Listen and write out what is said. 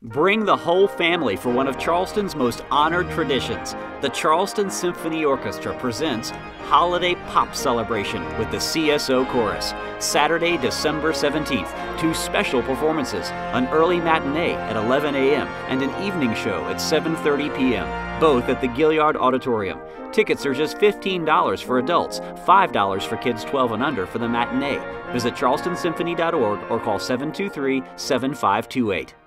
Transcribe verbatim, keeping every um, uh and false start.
Bring the whole family for one of Charleston's most honored traditions. The Charleston Symphony Orchestra presents Holiday Pop Celebration with the C S O Chorus. Saturday, December seventeenth, two special performances, an early matinee at eleven a m and an evening show at seven thirty p m, both at the Gilliard Auditorium. Tickets are just fifteen dollars for adults, five dollars for kids twelve and under for the matinee. Visit charleston symphony dot org or call seven two three, seven five two eight.